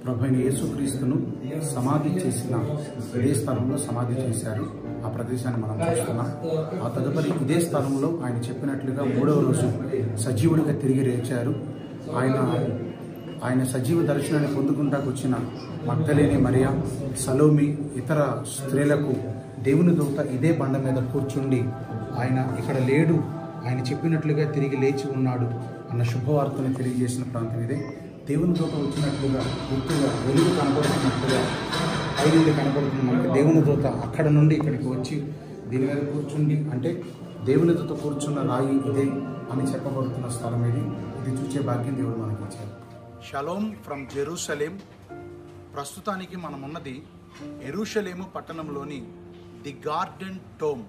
ప్రభువైన యేసుక్రీస్తును సమాధి చేసిన ఇదే స్థలంలో సమాధి చేశారు. ఆ ప్రదేశాన్ని మనం చూస్తున్నాం. ఆ తదుపరి ఇదే స్థలంలో ఆయన చెప్పినట్లుగా 3వ రోజు సజీవుడిగా తిరిగి లేచారు. ఆయన సజీవ దర్శనాన్ని పొందుకుంటాకు వచ్చిన మగ్దలేని మరియా, సలోమి, ఇతర స్త్రీలకు దేవుని దూత ఇదే బండ మీద కూర్చుండి ఆయన ఇక్కడ లేడు, ఆయన చెప్పినట్లుగా తిరిగి లేచి ఉన్నాడు అన్న శుభవార్తను తెలియజేసిన ప్రాంతం ఇదే. దేవుని దూత వచ్చినట్లుగా గుర్తుగా వెలుగు కనబడుతున్నట్లుగా పైనుండి కనబడుతున్న మనకి దేవుని దూత అక్కడ నుండి ఇక్కడికి వచ్చి దీని మీద కూర్చుండి, అంటే దేవుని దూత కూర్చున్న రాయి ఇదే అని చెప్పబడుతున్న స్థలం ఇది. ఇది చూసే భాగ్యం దేవుడు మనకి ఇచ్చారు. Shalom from Jerusalem. ప్రస్తుతానికి మనం ఉన్నది యెరూషలేము పట్టణంలోని ది గార్డెన్ టోమ్,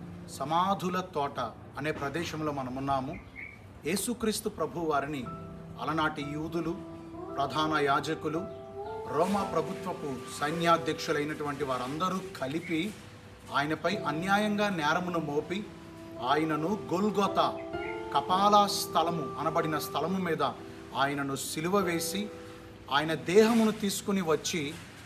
సమాధుల తోట అనే ప్రదేశంలో మనం ఉన్నాము. యేసుక్రీస్తు ప్రభు వారిని అలనాటి యూదులు, ప్రధాన యాజకులు, రోమా ప్రభుత్వపు సైన్యాధ్యక్షులైనటువంటి వారందరూ కలిపి ఆయనపై అన్యాయంగా నేరమును మోపి ఆయనను గొల్గొతా, కపాల స్థలము అనబడిన స్థలము మీద ఆయనను సిలువ వేసి ఆయన దేహమును తీసుకుని వచ్చి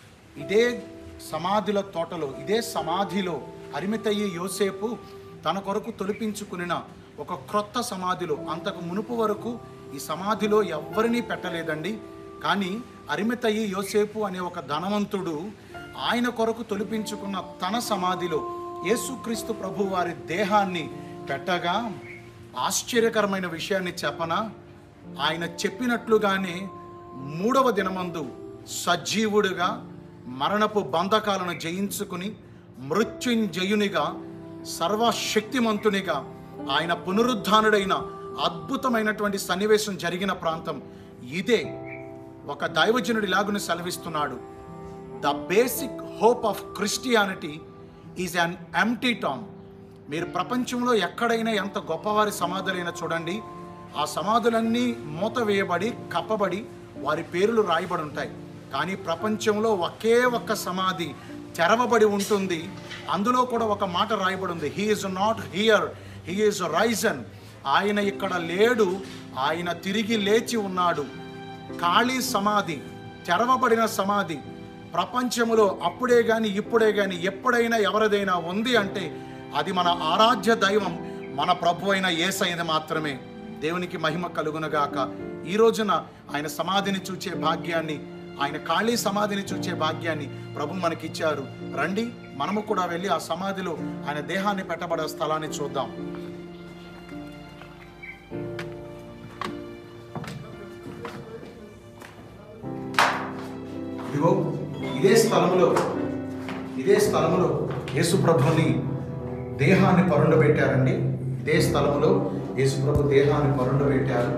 ఇదే సమాధుల తోటలో, ఇదే సమాధిలో అరిమతయి యోసేపు తన కొరకు తొలిపించుకున్న ఒక క్రొత్త సమాధిలో, అంతకు మునుపు వరకు ఈ సమాధిలో ఎవ్వరినీ పెట్టలేదండి. కానీ అరిమతయి యోసేపు అనే ఒక ధనవంతుడు ఆయన కొరకు తొలిపించుకున్న తన సమాధిలో యేసుక్రీస్తు ప్రభు వారి దేహాన్ని పెట్టగా ఆశ్చర్యకరమైన విషయాన్ని చెప్పనా, ఆయన చెప్పినట్లుగానే 3వ దినమందు సజీవుడిగా మరణపు బంధకాలను జయించుకుని మృత్యుంజయునిగా సర్వశక్తిమంతునిగా ఆయన పునరుద్ధానుడైన అద్భుతమైనటువంటి సన్నివేశం జరిగిన ప్రాంతం ఇదే. ఒక దైవజనుడి లాగును సెలవిస్తున్నాడు, the basic hope of Christianity is an empty tomb. మీరు ప్రపంచంలో ఎక్కడైనా ఎంత గొప్పవారి సమాధులైనా చూడండి, ఆ సమాధులన్నీ మూత వేయబడి కప్పబడి వారి పేర్లు రాయబడి ఉంటాయి. కానీ ప్రపంచంలో ఒకే ఒక్క సమాధి తెరవబడి ఉంటుంది. అందులో కూడా ఒక మాట రాయబడి ఉంది, he is not here, he is risen. ఆయన ఇక్కడ లేడు, ఆయన తిరిగి లేచి ఉన్నాడు. ఖాళీ సమాధి, తెరవబడిన సమాధి ప్రపంచంలో అప్పుడే కానీ ఇప్పుడే కానీ ఎప్పుడైనా ఎవరిదైనా ఉంది అంటే అది మన ఆరాధ్య దైవం, మన ప్రభు అయిన యేసయ్యది మాత్రమే. దేవునికి మహిమ కలుగునగాక. ఈ రోజున ఆయన సమాధిని చూచే భాగ్యాన్ని, ఆయన ఖాళీ సమాధిని చూచే భాగ్యాన్ని ప్రభు మనకిచ్చారు. రండి, మనము కూడా వెళ్ళి ఆ సమాధిలో ఆయన దేహాన్ని పెట్టబడే స్థలాన్ని చూద్దాం. ఇదిగో ఇదే స్థలంలో యేసు ప్రభుని దేహాన్ని పరుండబెట్టారండి. ఇదే స్థలంలో యేసు ప్రభు దేహాన్ని పరుండబెట్టారు.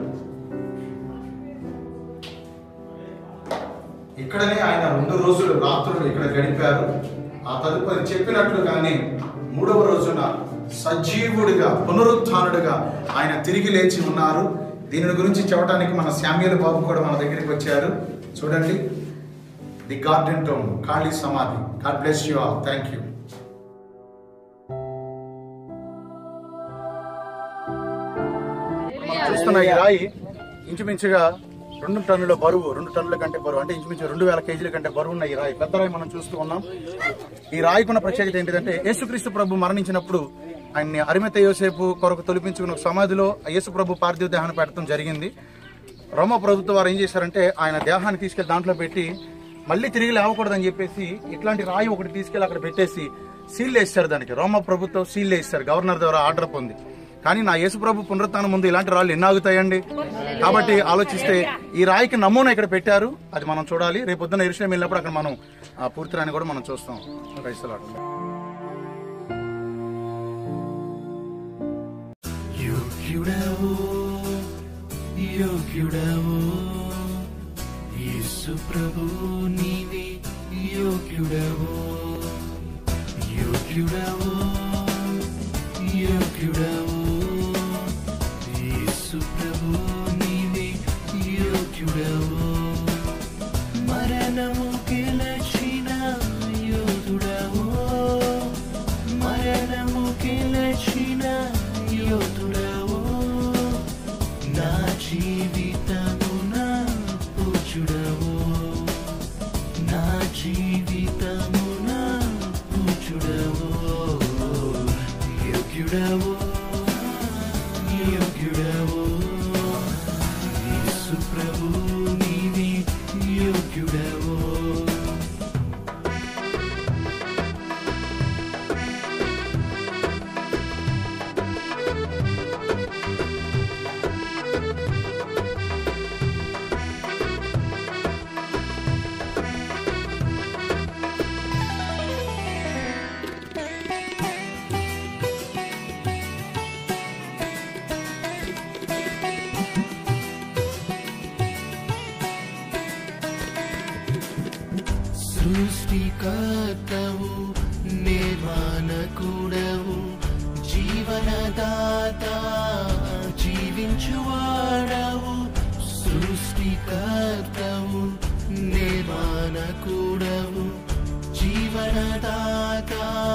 ఇక్కడనే ఆయన 2 రోజులు రాత్రులు ఇక్కడ గడిపారు. ఆ తదుపరి చెప్పినట్లుగానే 3వ రోజున సజీవుడిగా పునరుత్థానుడిగా ఆయన తిరిగి లేచి ఉన్నారు. దీని గురించి చెప్పడానికి మన శామ్యూల్ బాబు కూడా మన దగ్గరికి వచ్చారు. చూడండి, ది గార్డెన్ టోమ్, ఖాళీ సమాధి. God bless you all. Thank you. చూస్తున్న ఈ రాయి ఇంచుమించుగా 2 టన్నుల బరువు, 2 టన్నుల కంటే బరువు, అంటే ఇంచుమించు 2000 కేజీల కంటే బరువు ఉన్న ఈ రాయి, పెద్ద రాయి మనం చూస్తూ ఉన్నాం. ఈ రాయికున్న ప్రత్యేకత ఏంటిదంటే, యేసుక్రీస్తు ప్రభు మరణించినప్పుడు ఆయన్ని అరిమతయి యోసేపు కొరకు తొలిపించుకున్న సమాధిలో యేసు ప్రభు పార్థివ దేహాన్ని పెట్టడం జరిగింది. రోమా ప్రభుత్వం వారు ఏం చేశారంటే ఆయన దేహాన్ని తీసుకెళ్లి దాంట్లో పెట్టి మళ్ళీ తిరిగి లేవకూడదని చెప్పేసి ఇట్లాంటి రాయి ఒకటి తీసుకెళ్లి అక్కడ పెట్టేసి సీల్ వేస్తారు. దానికి రోమా ప్రభుత్వం సీల్ వేస్తారు, గవర్నర్ ద్వారా ఆర్డర్ పొంది. కానీ నా యేసు ప్రభు పునరుత్థానం ముందు ఇలాంటి రాళ్ళు ఎన్ని ఆగుతాయండి? కాబట్టి ఆలోచిస్తే ఈ రాయికి నమూనా ఇక్కడ పెట్టారు, అది మనం చూడాలి. రేపు పొద్దున్న యెరూషలేము వెళ్ళినప్పుడు అక్కడ మనం ఆ పూర్తి రాయిని కూడా మనం చూస్తాం. యేసు ప్రభు నీవే యోగ్యుడవు, యోగ్యుడవు, యోగ్యుడవు. యేసు ప్రభు నీవే యోగ్యుడవు. మరణము గెలచిన యోధుడవు, మరణము గెలచిన యోధుడవు. నా జీవితము నా పూజుడవు, యోగ్యుడవు యోగ్యుడవు యేసు ప్రభు నీవే యోగ్యుడవు సృష్టికర్తవు నిర్మాణకుడవు జీవనదాత జీవించువాడవు సృష్టికర్తవు నిర్మాణకుడవు జీవనదాత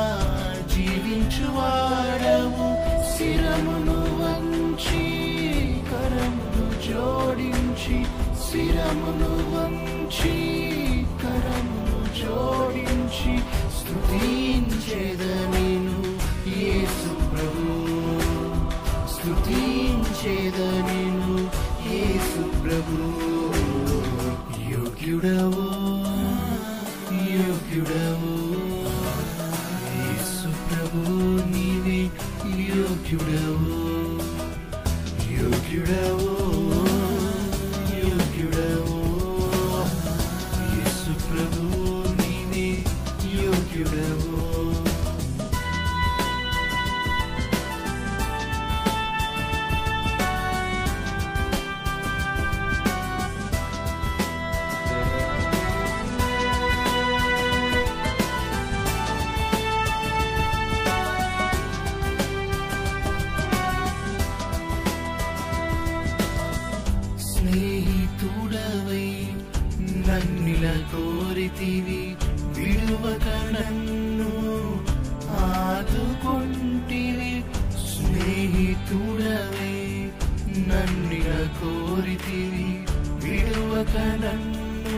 జీవించువాడవు శిరమును వంచి కరమును జోడించి శిరమును వంచి కరమును జోడించి స్తుతించెదనిను యేసు ప్రభు స్తుతించెదనిను యేసు ప్రభు యోగ్యుడవు యోగ్యుడవు యేసు ప్రభు నీవే యోగ్యుడవు యోగ్యుడవు యోగ్యుడవు యేసు ప్రభు నీవే యోగ్యుడవు స్నేహితుడవై నన్నిల కోరితివి విడువక నన్ను ఆదుకొంటివి స్నేహితుడవై నన్నిల కోరితివి విడువక నన్ను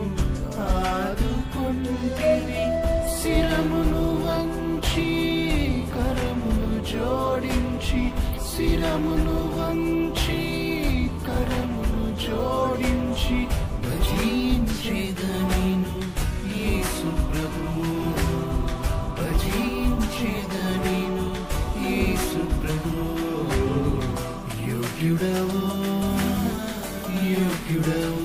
ఆదుకొంటివి శిరమును వంచి కరమును జోడించి శిరమును వంచి కరమును జోడించి భజించెదనిను యేసు ప్రభు భజించెదనిను యేసు ప్రభు యోగ్యుడవు యోగ్యుడవు